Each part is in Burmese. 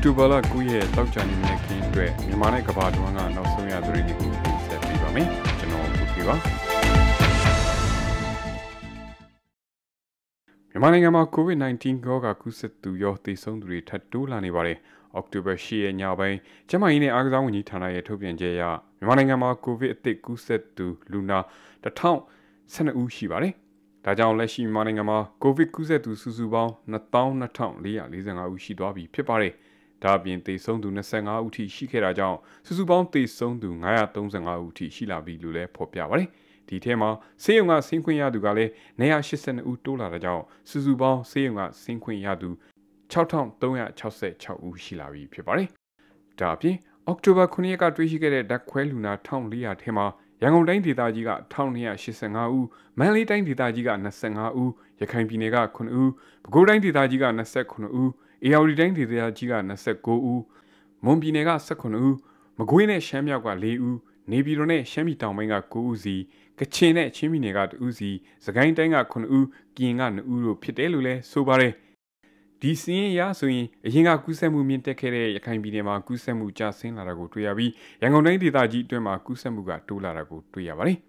October လ9ရက်တောက်ချန်နေနဲ့ခင်းအတွက်မြန်မာနဲ့ကမ္ဘာတွင်းကနောက်ဆုံးရသတင်းတွေကိုတင်ဆက်ပေးပါမယ်။ကျွန်တော်ကိုပြေပါ။မြန်မာနိုင်ငံမှာ COVID-19 ရောဂါကူးစက်သူရောသေဆုံးသူတွေထပ်တိုးလာနေပါတယ်။ October 10ရက်ညပိုင်းကျန်းမာရေးနဲ့အားကစားဝန်ကြီးဌာနရဲ့ထုတ်ပြန်ချက်အရမြန်မာနိုင်ငံမှာ COVID အသစ်ကူးစက်သူလူနာ1012ဦးရှိပါတယ်။ဒါကြောင့်လက်ရှိမြန်မာနိုင်ငံမှာ COVID ကူးစက်သူစုစုပေါင်း22,445 ဦးရှိသွားပြီဖြစ်ပါတယ်။ဒါအပြင်သေဆုံးသူ25ဦးထိရှိခဲ့တာကြောင့်စုစုပေါင်းသေဆုံးသူ935ဦးထိရှိလာပြီလို့လည်းဖော်ပြပါတယ်။ဒီထဲမှာဆေးရုံကဆင်းခွင့်ရသူကလည်း182ဦးတိုးလာတာကြောင့်စုစုပေါင်းဆေးရုံကဆင်းခွင့်ရသူ6,366ဦးရှိလာပြီဖြစ်ပါတယ်။ဒါအပြင်အောက်တိုဘာ9ရက်ကတွေ့ရှိခဲ့တဲ့ဓာတ်ခွဲလူနာ1,400ထဲမှာရန်ကုန်တိုင်းဒေသကြီးက1,285ဦး၊မန္တလေးတိုင်းဒေသကြီးက25ဦး၊ရခိုင်ပြည်နယ်က9ဦး၊ပဲခူးတိုင်းဒေသကြီးက29ဦး၊အေရဝတီတိုင်းဒေသကြီးက29ဦး၊မွန်ပြည်နယ်က18ဦး၊မကွေးနဲ့ရှမ်းမြောက်က4ဦး၊နေပြည်တော်နဲ့ရှမ်းပြည်တောင်ပိုင်းက9ဦးစီကချင်နဲ့ချင်းပြည်နယ်က2ဦးစီစကိုင်းတိုင်းက9ဦးကရင်က2ဦးတို့ဖြစ်တယ်လို့လည်းဆိုပါတယ်ဒီစီးရင်ရဆိုရင်အရင်ကကူးစက်မှုမြင့်တက်ခဲ့တဲ့ရခိုင်ပြည်နယ်မှာကူးစက်မှုကျဆင်းလာတာကိုတွေ့ရပြီးရန်ကုန်တိုင်းဒေသကြီးအတွင်းမှာကူးစက်မှုကတိုးလာတာကိုတွေ့ရပါတယ်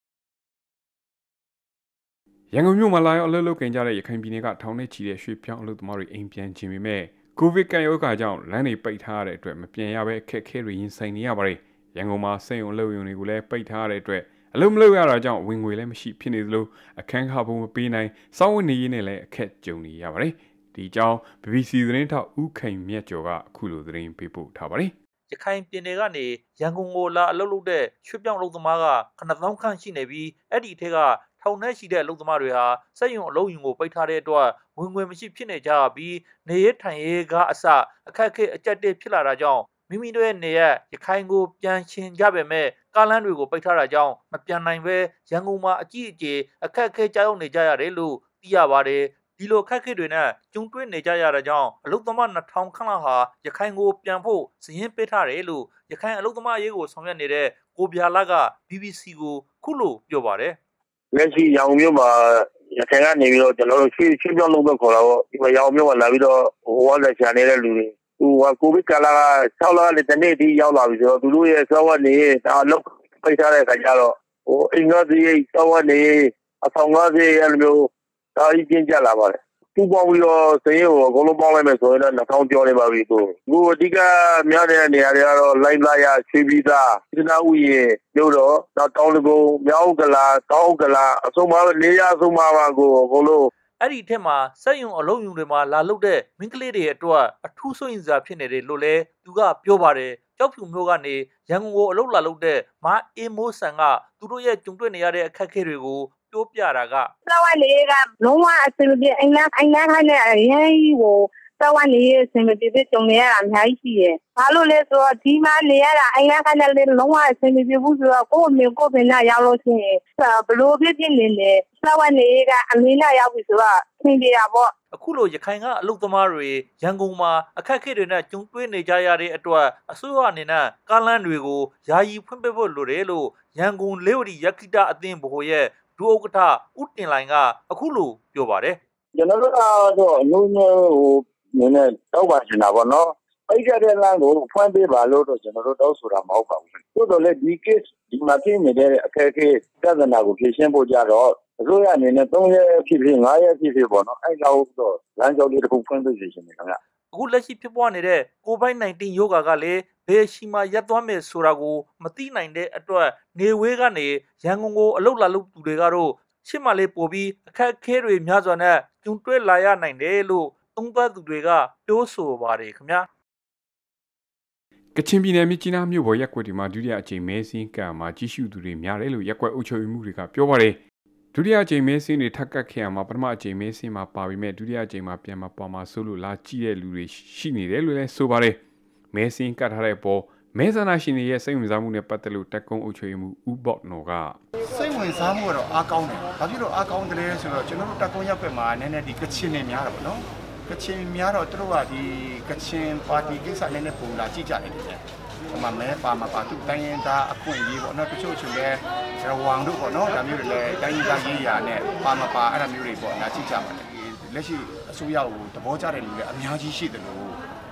ရန်ကုန်မြို့မှာလာရောက်အလုပ်လုပ်ကြတဲ့ရခိုင်ပြည်နယ်ကထောင်နဲ့ချီတဲ့ရွှေပြောင်းအလုပ်သမားတွေအိမ်ပြန်ခြင်းပေမဲ့ကိုဗစ်ကပ်ရောဂါကြောင့်လမ်းတွေပိတ်ထားရတဲ့အတွက်မပြန်ရဘဲအခက်အခဲတွေရင်ဆိုင်နေရပါတယ်ရန်ကုန်မှာစက်ရုံအလုပ်ရုံတွေကိုလည်းပိတ်ထားရတဲ့အတွက်အလုံးမလုပ်ရတာကြောင့်ဝင်ငွေလည်းမရှိဖြစ်နေသလိုအခန်းခါပုံမပေးနိုင်စောင်းဝင်နေရင်းနဲ့လည်းအခက်ကြုံနေရပါတယ်ဒီကြောင့် BBC သတင်းထောက်ဦးခိုင်မြတ်ကျော်ကအခုလိုသတင်းပေးပို့ထားပါတယ်ရခိုင်ပြည်နယ်ကနေရန်ကုန်ကိုလာအလုပ်လုပ်တဲ့ရွှေပြောင်းအလုပ်သမားက9000ခန့်ရှိနေပြီးအဲ့ဒီထဲကထောင်ထဲရှိတဲ့အလုပ်သမားတွေဟာစက်ရုံအလုပ်ရုံကိုပိတ်ထားတဲ့အတွက်ဝင်ငွေမရှိဖြစ်နေကြပြီးနေရထိုင်ရေးကအစအခက်အခဲအကျပ်တေးဖြစ်လာတာကြောင့်မိမိတို့ရဲ့နေရရခိုင်ကိုပြန်ရှင်ကြပေမဲ့ကားလမ်းတွေကိုပိတ်ထားတာကြောင့်မပြန်နိုင်ပဲရန်ကုန်မှာအကြီးအကျယ်အခက်အခဲကြောက်နေကြရတယ်လို့သိရပါတယ်ဒီလိုခက်ခဲတွေနဲ့ကျုံတွေ့နေကြရတာကြောင့်အလုသမား2000ခန့်လောက်ဟာရခိုင်ကိုပြန်ဖို့စည်ရင်းပေးထားတယ်လို့ရခိုင်အလုသမားရေးကိုဆောင်ရွက်နေတဲ့ကိုဗျာလက BBC ကိုခုလိုပြောပါတယ်လက်ရှိရောင်မြို့မှာရခိုင်ကနေပြီးတော့ကျွန်တော်တို့ရွှေပြောင်းလုပ်တော့ခေါ်တာပေါ့ဒီမှာရောင်မြို့မှာလာပြီးတော့ဟိုဝါလက်ချာနေတဲ့လူတွေဟိုကိုဗစ်ကာလက6လနဲ့တနေ့ဒီရောက်လာပြီဆိုတော့သူတို့ရဲ့စောဝတ်နေဒါလောက်ပိတ်ထားတဲ့ခါကျတော့ဟိုအိမ်ကစီစောဝတ်နေအဆောင်ကားစီအဲ့လိုမျိုးဒါကြီးကျင်းကြလာပါတယ်ပူပေါင်းပြီးတော့စရင်ကိုအကုန်လုံးပေါင်းလိုက်မယ်ဆိုရင်တော့2000ကျော်နေပါပြီကိုအဓိကများတဲ့နေရာတွေကတော့လိုင်းလာရရွှေပြည်သာဒီနာဥယျာဉ်မြို့တော်နောက်တောင်တကုံမြောက်ကလာတောင်ကလာအစုံပါနေရအစုံပါပါကိုအကုန်လုံးအဲ့ဒီထက်မှာစက်ယုံအလုံးယုံတွေမှာလာလုပ်တဲ့မင်းကလေးတွေအတွက်အထူးဆိုရင်စားဖြစ်နေတယ်လို့လည်းသူကပြောပါတယ်ကြောက်ဖြူမျိုးကနေရန်ကုန်ကိုအလုပ်လာလုပ်တဲ့မအေးမိုးဆန်ကသူတို့ရဲ့ကြုံတွေ့နေရတဲ့အခက်အခဲတွေကိုပြောပြတာကစဝတ်လေးကလုံးဝအဆင်မပြေအိမ်လန်းခိုင်းတဲ့အရင်ကိုစဝတ်လေးအဆင်မပြေကြုံနေရတာအများကြီးရှိတယ်။ဘာလို့လဲဆိုတော့ဒီမှာနေရတာအိမ်လန်းခိုင်းတဲ့လေးလုံးဝအဆင်မပြေဘူးဆိုတော့ကိုယ့်အမျိုးကိုယ်ပင်နဲ့ရောက်လို့ရှိရင်ဘလို့ဖြစ်နေလဲစဝတ်လေးကအမင်းနဲ့ရောက်ပြီဆိုတော့ဆင်ပြေတာပေါ့အခုလိုရခိုင်ကအလုပ်သမားတွေရန်ကုန်မှာအခက်အခဲတွေနဲ့ကြုံတွေ့နေကြရတဲ့အတွက်အစိုးရအနေနဲ့ကားလမ်းတွေကိုယာယီဖွင့်ပေးဖို့လိုတယ်လို့ရန်ကုန်လေဝတီရခိတအသင်းဘိုရဲ့ဒုဥက္ကဋ္ဌဦးတင်လိုင်ကအခုလိုပြောပါတယ်ကျွန်တော်တို့ကတော့အမျိုးမျိုးဟိုနည်းနည်းတောက်ပါချင်တာပေါ့နော်ပိတ်တဲ့လမ်းကိုဖွင့်ပေးပါလို့တော့ကျွန်တော်တို့တောက်ဆိုတာမဟုတ်ပါဘူးသို့တော်လည်းဒီ case ဒီမှာဖြစ်နေတဲ့အခက်အခဲပြဿနာကိုဖြေရှင်းဖို့ကြတော့အစိုးရအနေနဲ့3ရက်ဖြစ်ဖြစ်5ရက်ဖြစ်ဖြစ်ပေါ့နော်အဲ့လောက်တော့လမ်းကြောင်းလေးတစ်ခုဖွင့်ပေးစီရှင်နေခင်ဗျအခုလက်ရှိဖြစ်ပွားနေတဲ့ COVID-19 ရောဂါကလည်းဘယ်ရှိမှရပ်သွားမယ်ဆိုတာကိုမသိနိုင်တဲ့အတွက်နေဝေးကနေရန်ကုန်ကိုအလုလာလုပ်သူတွေကတော့ရှစ်မှလေးပို့ပြီးအခက်အခဲတွေများစွာနဲ့ကျုံတွေ့လာရနိုင်တယ်လို့သုံးသပ်သူတွေကပြောဆိုပါတယ်ခင်ဗျာကချင်ပြည်နယ်မြစ်ကြီးနားမြို့ပေါ်ရက်ကွက်ဒီမှာဒုတိယအကြိမ်မဲစင်းကံမှာကြီးစုသူတွေများတယ်လို့ရက်ကွက်အုပ်ချုပ်ရေးမှုတွေကပြောပါတယ်ဒုတိယအကြိမ်မဲစင်းတွေထပ်ကတ်ခဲ့ရမှာပထမအကြိမ်မဲစင်းမှာပါပြီးမဲ့ဒုတိယအကြိမ်မှာပြန်မပေါ်မှာဆိုလို့လာကြည့်တဲ့လူတွေရှိနေတယ်လို့လည်းဆိုပါတယ်မဲစင်းကတ်ထားတဲ့ပေါ်မဲဆန္ဒရှင်တွေရဲ့စိတ်ဝင်စားမှုနဲ့ပတ်သက်လို့တက်ကုန်းအုပ်ချုပ်ရေးမှုဦးဘော့နော်ကစိတ်ဝင်စားမှုကတော့အားကောင်းတယ်။ဘာဖြစ်လို့အားကောင်းတယ်လဲဆိုတော့ကျွန်တော်တို့တက်ကုန်းရက်ွက်မှာနည်းနည်းဒီကချင်နေများတာပေါ့နော်။ကချင်များတော့သူတို့ကဒီကချင်ပါတီကိစ္စနည်းနည်းပုံလာကြည့်ကြတယ်တဲ့။ဟိုမှာမဲပါမှာပါသူတိုင်းရင်သားအခွင့်အရေးပေါ့နော်တချို့ချို့လဲဝမ်တို့ပေါ့နော်ဒါမျိုးတွေလဲတိုင်းရင်သားရေးရာနဲ့ပါမှာပါအဲ့ဒါမျိုးတွေပေါ့လာကြည့်ကြပါလေ။လက်ရှိအစိုးရကိုသဘောကျတဲ့လူတွေအများကြီးရှိတယ်လို့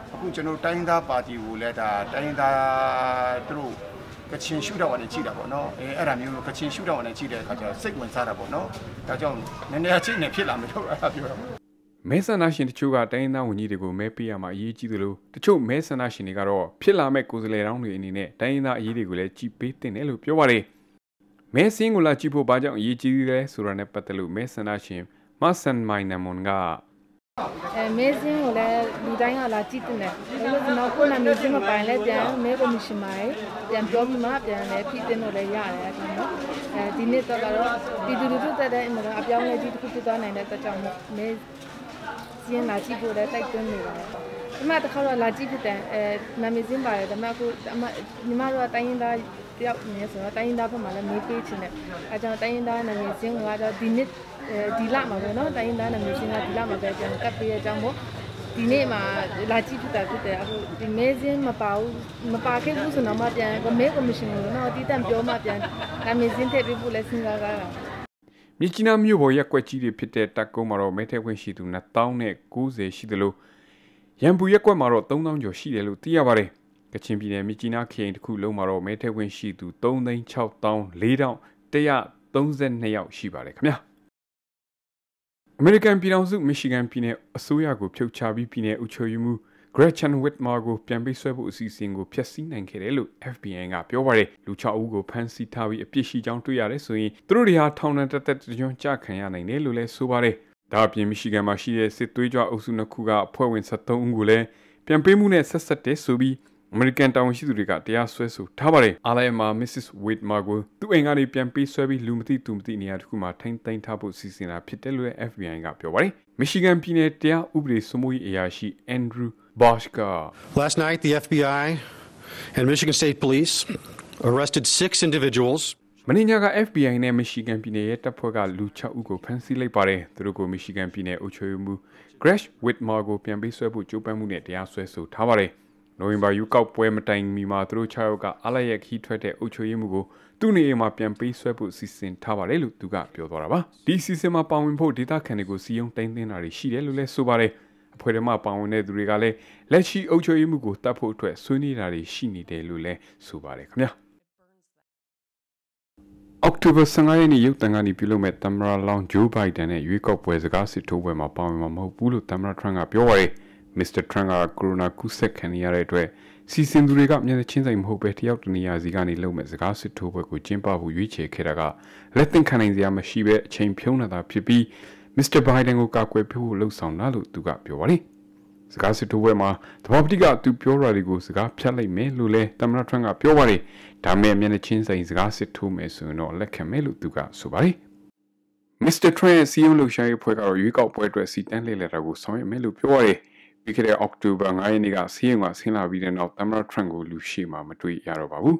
အခုကျွန်တော်တိုင်းသားပါတီကိုလည်းဒါတိုင်းသားသူတို့ကချင်ရှုထောင့်နဲ့ကြည့်တာပေါ့နော်အဲ့ဒါမျိုးကချင်ရှုထောင့်နဲ့ကြည့်တဲ့အခါကျတော့စိတ်ဝင်စားတာပေါ့နော်ဒါကြောင့်နည်းနည်းအချင်းနဲ့ဖြစ်လာမယ်လို့အဲ့ဒါပြောတာမဲဆန္ဒရှင်တချို့ကတိုင်းသားဝန်ကြီးတွေကိုမဲပေးရမှာအရေးကြီးသလိုတချို့မဲဆန္ဒရှင်တွေကတော့ဖြစ်လာမဲ့ကိုယ်စားလှယ်တောင်းတွေအနေနဲ့တိုင်းသားအရေးတွေကိုလည်းကြည်ပေးတင်တယ်လို့ပြောပါတယ်မဲစင်းကိုလာကြည့်ဖို့ဘာကြောင့်အရေးကြီးလဲဆိုတာနဲ့ပတ်သက်လို့မဲဆန္ဒရှင်မဆန်မိုင်နမွန်ကမဲစင်းကိုလည်းလူတိုင်းကလာကြည့်တင်တယ်ဒါလို့ကျွန်တော်ကိုနာမည်စင်းမပိုင်လဲပြန်မဲကော်မရှင်မှာပြန်ပြောပြီးမှပြန်လဲဖြစ်တင်လို့လည်းရတယ်အဲ့နော်ဒီနေ့တော့ပြည်သူလူထုတက်တဲ့အမှန်အပြောင်းလဲကြီးတစ်ခုဖြစ်သွားနိုင်တဲ့အတွက်ကြောင့်မဲစင်းလာကြည့်ဖို့လည်းတိုက်တွန်းနေပါတယ်ဒီမှာတစ်ခါတော့လာကြည့်ဖြစ်တယ်နာမည်စင်းပါတယ်ဒါမှအခုညီမတို့ကတိုင်းရင်းသားတယောက်နေဆိုတော့တိုင်းရင်းသားဘက်မှာလည်းမေးပေးချင်တယ်အဲကြောင့်တိုင်းရင်းသားနာမည်စင်းကတော့ဒီနေ့ဒီလမှာပဲเนาะတိုင်းရင်းသားနာမည်စင်းကဒီလမှာပဲပြန်ကပ်ပေးရကြောင်းမို့ဒီနေ့မှာလာကြည့်ဖြစ်တာဖြစ်တယ်အခုဒီမဲစင်းမပါခဲ့ဘူးဆိုတော့မှပြန်မဲကော်မရှင်ကိုเนาะအတီးတန့်ပြောမှပြန်နာမည်စင်းထည့်ပေးဖို့လည်းစဉ်းစားကြတာမြကြီးနားမြို့ပေါ်ရက်ကွက်ကြီးတွေဖြစ်တဲ့တက်ကုန်းမှာတော့မဲထဲခွင့်ရှိသူ2090ရှိတယ်လို့ရန်ပူရက်ကွက်မှာတော့3000ကျော်ရှိတယ်လို့သိရပါတယ်ကချင်ပြည်နယ်မြကြီးနားခရိုင်တစ်ခုလုံးမှာတော့မဲထဲခွင့်ရှိသူ3,604,132 ယောက်ရှိပါတယ်ခင်ဗျာအမေရိကန်ပြည်ထောင်စုမီရှီဂန်ပြည်နယ်အစိုးရကိုဖြုတ်ချပြီးပြည်နယ်အုပ်ချုပ်ရေးမှူး Gretchen Whitmer ကိုပြန်ပေးဆွဲဖို့အစီအစဉ်ကိုဖျက်ဆီးနိုင်ခဲ့တယ်လို့ FBI ကပြောပါတယ်လူ6ဦးကိုဖမ်းဆီးထားပြီးအပြစ်ရှိကြောင်းတွေ့ရတယ်ဆိုရင်သူတို့တွေဟာထောင်ဒဏ်တစ်ကြွကြခံရနိုင်တယ်လို့လည်းဆိုပါတယ်ဒါအပြင်မီရှီဂန်မှာရှိတဲ့စစ်သွေးကြွအုပ်စုနှစ်ခုကအဖွဲ့ဝင်73ဦးကိုလည်းပြန်ပေးမှုနဲ့ဆက်ဆက်တဲ့ဆိုပြီးအမေရိကန်တာဝန်ရှိသူတွေကတရားစွဲဆိုထားပါတယ်အားလည်းမှာ Mrs. Whitmer ကိုသူ့အိမ်ကနေပြန်ပေးဆွဲပြီးလူမသိသူမသိနေရာတစ်ခုမှာထိန်းသိမ်းထားဖို့စီစဉ်တာဖြစ်တယ်လို့ FBI ကပြောပါတယ်မီရှီဂန်ပြည်နယ်တရားဥပဒေစိုးမိုးရေးအရာရှိ Andrew Boschka Last night the FBI and Michigan State Police arrested 6 individuals မင်းညာက FBI နဲ့ Michigan ပြည်နယ်ရဲ့တပ်ဖွဲ့ကလူ6ဦးကိုဖမ်းဆီးလိုက်ပါတယ်သူတို့ကို Michigan ပြည်နယ်အုပ်ချုပ်ရေးမှူး Gretchen Whitmer ကိုပြန်ပေးဆွဲဖို့ကြိုးပမ်းမှုနဲ့တရားစွဲဆိုထားပါတယ်နိုဝင်ဘာယူကောက်ပွဲမတိုင်မီမှာသူတို့6ယောက်ကအားလျက်ခီးထွက်တဲ့အုပ်ချုပ်ရေးမှုကိုသူ့နေအိမ်မှာပြန်ပေးဆွဲဖို့စီစဉ်ထားပါတယ်လို့သူကပြောသွားတာပါဒီစီစဉ်မှာပါဝင်ဖို့ဒေသခံတွေကိုစီယုံတိုင်းသိမ်းတာတွေရှိတယ်လို့လည်းဆိုပါတယ်အဖွဲ့ထဲမှာပါဝင်တဲ့သူတွေကလည်းလက်ရှိအုပ်ချုပ်ရေးမှုကိုတတ်ဖို့အတွက်ဆွေးနွေးတာတွေရှိနေတယ်လို့လည်းဆိုပါတယ်ခင်ဗျာအောက်တိုဘာ15ရက်နေ့ရုပ်သံကနေပြုလုပ်မဲ့သမ္မတလောင်းဂျိုးဘိုင်ဒန်နဲ့ရွေးကောက်ပွဲစကားစစ်ထိုးပွဲမှာပါဝင်မှာမဟုတ်ဘူးလို့သမ္မတထရန့်ကပြောပါတယ်Mr. Trump ကကိုရိုနာကူးစက်ခံရတဲ့အတွက်စီစဉ်သူတွေကမျက်နှာချင်းဆိုင်မဟုတ်ပဲတယောက်တနေရာစီကနေလုံမဲ့စကားစစ်ထိုးပွဲကိုကျင်းပဖို့ရွေးချယ်ခဲ့တာကလက်သင့်ခံနိုင်စရာမရှိပဲအချိန်ဖြုံးနေတာဖြစ်ပြီး Mr. Biden ကိုကာကွယ်ဖို့လှုံ့ဆော်တာလို့သူကပြောပါတယ်။စကားစစ်ထိုးပွဲမှာသဘာပတိကသူပြောတာတွေကိုစကားဖြတ်လိုက်မယ်လို့လည်းသမ္မတ Trump ကပြောပါတယ်။ဒါမဲ့မျက်နှာချင်းဆိုင်စကားစစ်ထိုးမယ်ဆိုရင်တော့လက်ခံမယ်လို့သူကဆိုပါတယ်။ Mr. Trump ရဲ့စီယုံလှုပ်ရှားရေးဖွဲ့ကတော့ရွေးကောက်ပွဲအတွက်စီတန်းလှည့်လည်တာကိုဆောင်ရွက်မယ်လို့ပြောပါတယ်။ပြီးခဲ့တဲ့အောက်တိုဘာ9ရက်နေ့ကစီးရင်ကဆင်းလာပြီးတဲ့နောက်သမ္မတထရန့်ကိုလူရှိမှမတွေ့ရတော့ပါဘူး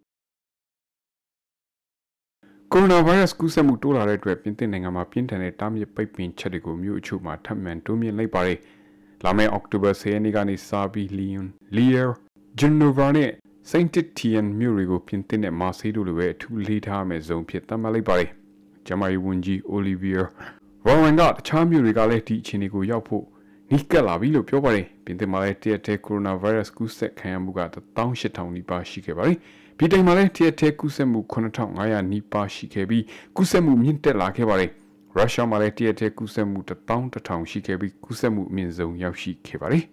ကိုရိုနာဗိုင်းရပ်စ်ကူးစက်မှုတိုးလာတဲ့အတွက်ပြင်သစ်နိုင်ငံမှာပြင်းထန်တဲ့တားမြစ်ပိတ်ပင်ချက်တွေကိုမြို့အချို့မှာထပ်မံတိုးမြင့်လိုက်ပါတယ်လာမယ့်အောက်တိုဘာ10ရက်နေ့ကနေစပြီးလီယွန်လီယာဂျင်နိုဗာနဲ့စိန့်တစ်တီယန်မြို့တွေကိုပြင်သစ်နဲ့မာဆေးတို့လိုပဲအထူးလေးထားမယ့်ဇုံဖြစ်သတ်မှတ်လိုက်ပါတယ်ဂျမာရီဝန်ကြီးအိုလီဗီယာရောဝန်ကတခြားမြို့တွေကလည်းဒီအခြေအနေကိုရောက်ဖို့နီးကပ်လာပြီလို့ပြောပါတယ်ပြင်သစ်မှာလည်းတရက်တည်းကိုရိုနာဗိုင်းရပ်စ်ကူးစက်ခံရမှုက18000နီးပါးရှိခဲ့ပါတယ်ပြည်တိုင်မှာလည်းတရက်တည်းကူးစက်မှု9500နီးပါးရှိခဲ့ပြီးကူးစက်မှုမြင့်တက်လာခဲ့ပါတယ်ရုရှားမှာလည်းတရက်တည်းကူးစက်မှု11000ရှိခဲ့ပြီးကူးစက်မှုအမြင့်ဆုံးရောက်ရှိခဲ့ပါတယ်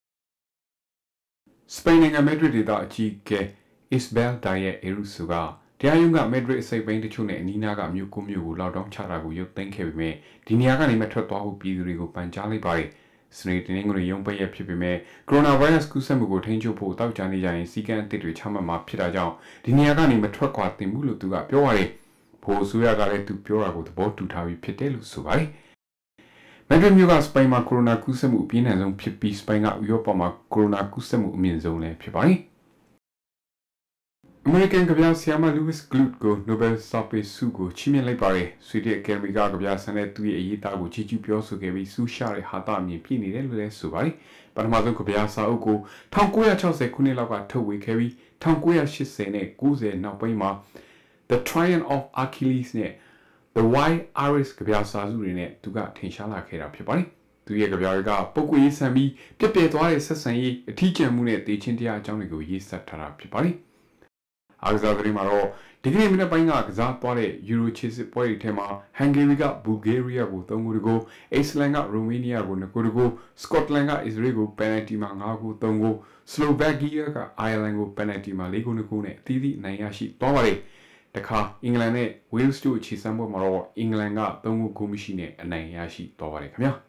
စပိန်နိုင်ငံမက်ဒရစ်ဒေသအကြီးအကဲ Isabel Díaz Ayuso ကတရားရုံးကမက်ဒရစ်အစိပ်ပိုင်းတချို့နဲ့အနီးနားကမြို့ကိုမြို့ကိုလောက်တောင်းချတာကိုရုပ်သိမ်းခဲ့ပေမဲ့ဒီနေရာကနေမထွက်သွားဖို့ပြည်သူတွေကိုပန်ကြားလိုက်ပါတယ်စနေတနင်္ဂနွေရုံးပိတ်ရဖြစ်ပေမဲ့ကိုရိုနာဗိုင်းရပ်စ်ကူးစက်မှုကိုထိန်းချုပ်ဖို့တောက်ချနေကြရင်စီကံအသစ်တွေချမှတ်မှာဖြစ်တာကြောင့်ဒီနေရာကနေမထွက်ခွာသင့်ဘူးလို့သူကပြောပါတယ်။ဘိုးအစိုးရကလည်းသူပြောတာကိုသဘောတူထားပြီးဖြစ်တယ်လို့ဆိုပါတယ်။မက်ဒရစ်မြို့ကစပိန်မှာကိုရိုနာကူးစက်မှုအပြင်းထန်ဆုံးဖြစ်ပြီးစပိန်ကဥရောပမှာကိုရိုနာကူးစက်မှုအမြင့်ဆုံးလည်းဖြစ်ပါတယ်။ American ကဗျာဆရာမ Louis Gluck ကို Nobel စာပေဆုကိုချီးမြှင့်လိုက်ပါတယ်။ဆွီဒင်အကယ်ဒမီကဗျာဆန်တဲ့သူရဲ့အရေးသားကိုချီးကျူးပြောဆိုခဲ့ပြီးဆုရှာတဲ့ဟာတာအမြင်ပြည့်နေတယ်လို့လည်းဆိုပါတယ်။ပထမဆုံးကဗျာစာအုပ်ကို1960ခုနှစ်လောက်ကထုတ်ဝေခဲ့ပြီး1980နဲ့90နောက်ပိုင်းမှာ The Triumph of Achilles နဲ့ The Wild Iris ကဗျာစာစုတွေနဲ့သူကထင်ရှားလာခဲ့တာဖြစ်ပါတယ်။သူရဲ့ကြပြားကပုတ်ကွေးဆန်ပြီးပြက်ပြဲသွားတဲ့ဆက်ဆံရေးအထီးကျန်မှုနဲ့တေချင်းတရားအကြောင်းတွေကိုရေးဆက်ထားတာဖြစ်ပါတယ်။အားကစားသတင်းမှာတော့ဒီကနေ့မနေ့ပိုင်းကကစားသွားတဲ့ Euro ချစ်စစ်ပွဲတွေထဲမှာ Hungary က Bulgaria ကို3ဂိုးတကူ Iceland က Romania ကို2ဂိုးတကူ Scotland က Israel ကို penalty မှာ5ဂိုး3ဂိုး Slovakia က Ireland ကို penalty မှာ4ဂိုး2ဂိုးနဲ့အသီးသီးနိုင်ရရှိသွားပါတယ်။တခါအင်္ဂလန်နဲ့ Wales တို့အခြေစမ်းပွဲမှာတော့အင်္ဂလန်က3ဂိုးမရှိနဲ့အနိုင်ရရှိသွားပါတယ်ခင်ဗျာ။